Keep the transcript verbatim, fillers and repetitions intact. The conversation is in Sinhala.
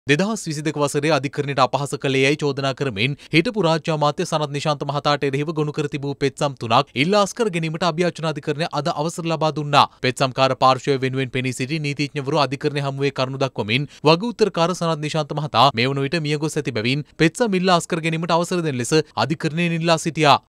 දෙදහස් විසිදෙක වසරේ අධිකරණයට අපහාස කළේ යැයි චෝදනා කරමින් හිටපු රාජ්‍ය අමාත්‍ය සනත් නිශාන්ත මහතාට එරෙහිව ගොනු කර තිබූ පෙත්සම් තුනක් ඉල්ලා අස්කර ගැනීමට අභියාචන අධිකරණය අද අවසර ලබා දුන්නා. පෙත්සම්කාර පාර්ශ්වය වෙනුවෙන් පෙනී සිටි නීතිඥවරු අධිකරණය හමුවේ කරුණු දක්වමින් වග උත්තරකාර සනත් නිශාන්ත මහතා මේ වන විට මියගොස් ඇති බැවින් පෙත්සම් ඉල්ලා අස්කර ගැනීමට අවසර දෙන ලෙස අධිකරණයෙන් ඉල්ලා සිටියා.